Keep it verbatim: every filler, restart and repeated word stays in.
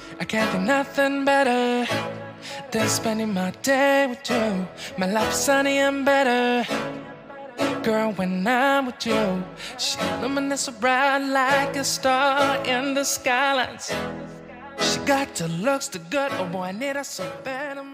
I can't think nothing better than spending my day with you. My life's sunny and better, girl, when I'm with you. She illuminates so bright like a star in the skylines. She got the looks, the good, oh boy, I need her so bad.